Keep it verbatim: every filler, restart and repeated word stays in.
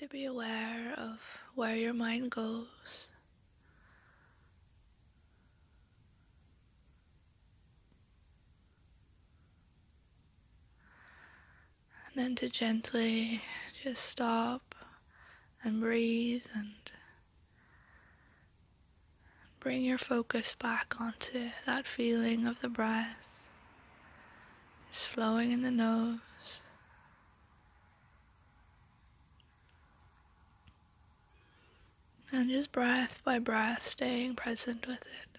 be aware of where your mind goes. And then to gently just stop and breathe and bring your focus back onto that feeling of the breath, just flowing in the nose. And just breath by breath staying present with it.